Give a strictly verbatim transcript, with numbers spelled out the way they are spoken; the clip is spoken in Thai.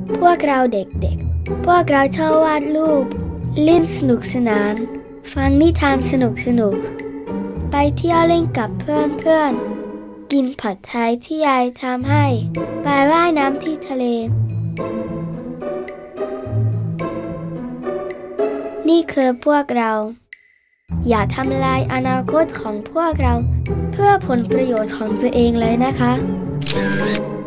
พวกเราเด็กๆพวกเราชอบวาดรูปเล่นสนุกสนานฟังนิทานสนุกๆไปเที่ยวเล่นกับเพื่อนๆกินผัดไทยที่ยายทำให้ไปว่ายน้ำที่ทะเลนี่คือพวกเราอย่าทำลายอนาคตของพวกเราเพื่อผลประโยชน์ของตัวเองเลยนะคะ